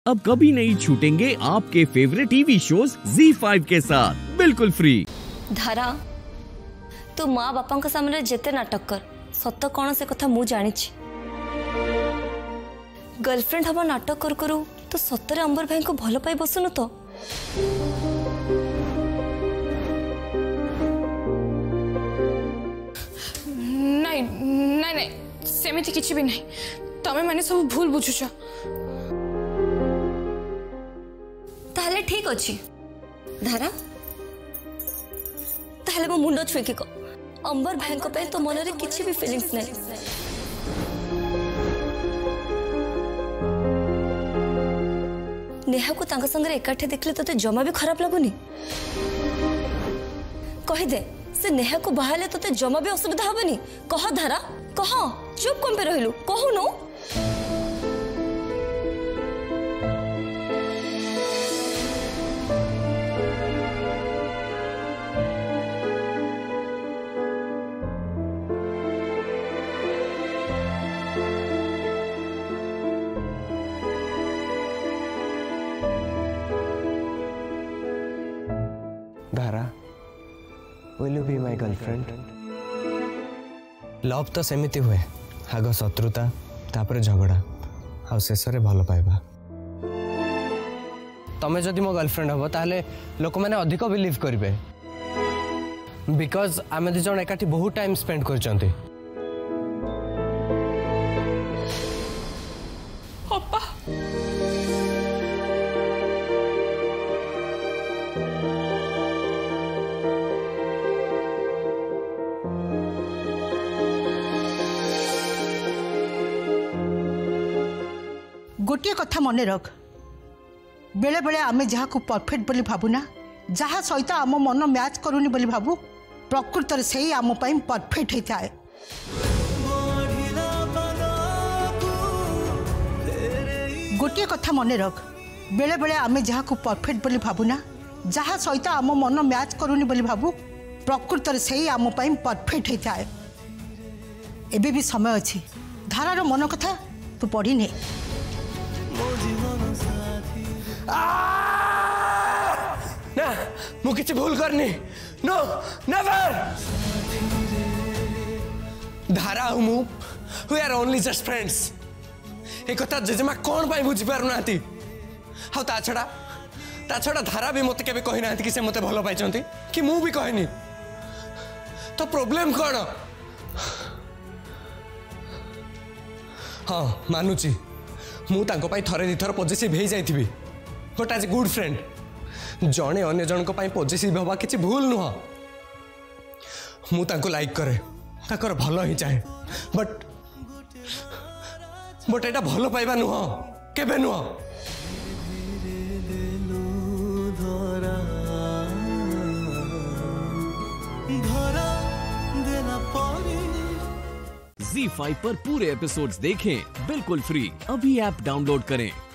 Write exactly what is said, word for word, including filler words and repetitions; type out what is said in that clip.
अब कभी नहीं छूटेंगे आपके favourite TV shows Zee five के साथ बिल्कुल फ्री। धारा तू माँ बापा के सामने जेते नाटक कर सत कौन से कथा मु जानी गर्लफ्रेंड हम नाटक करू करू तो सतरे अंबर भाई को भल पाई बसुनु तो नहीं नहीं नहीं सेमिति किछि भी नहीं तमे माने सब भूल बुझुछ। ताहले ठीक अछि धारा ताहले मो मुंडो छुईकी को अंबर भाई को पे तो मन रे किछि भी फीलिंग्स नहीं। नेहा को तांका संगे एकाठे देखले तो जमा भी खराब लगुनी कहि दे से नेहा को बाहले तो जमा भी असुविधा हबनी कह धारा कह चुप कम पे रहिलु कहूनु। धारा will you be my girlfriend? Love तो सेमिति हुए आग शत्रुता तापर झगड़ा आ शेष रे भल पाइबा। तमे जदि मो गर्लफ्रेंड हबो ताहले लोक माने अधिक बिलीव करिवे बिकॉज आमे दु जण एकाठी बहुत टाइम स्पेंड करचंती। पापा गोटे कथा मन रख बेले बेले आमे जहाँ को परफेक्ट बोली भावुना जहाँ सहित आम मन मैच करूनी बोली भावु प्रकृत से ही आम पाई परफेक्ट होता है। गोटे कथा मन रख बेले बेले आमे जहाँ को परफेक्ट बोली भावुना जहाँ सहित आम मन मैच करूनी बोली भावु प्रकृत से ही आम पाई परफेक्ट होता है। एबे भी समय अच्छी धारार मन कथा तू पढ़ी ने ना मु किछि भूल करनी नो नेवर धारा मु we are only just friends ए कथा जेजेमा कोन पाई बुझी पारु नाती हाउ ता छडा ता छडा धारा भी मते केबे कहि नाती कि से मते भलो पाइचंती कि मु भी कहनी तो प्रॉब्लम कोन। हां मानुची मु तांको पाई थरे दिथर पॉजिटिव हे जाइथिबी but as a good friend जणे अन्य जन को पाई पॉजिटिव हवा किछि भूल नुह मु तांको लाइक करे ताकर भलो ही चाहे बट बट एटा भलो पाइबा नुह केबे नुह। ज़ी फाइव पर पूरे एपिसोड्स देखें बिल्कुल फ्री। अभी ऐप डाउनलोड करें।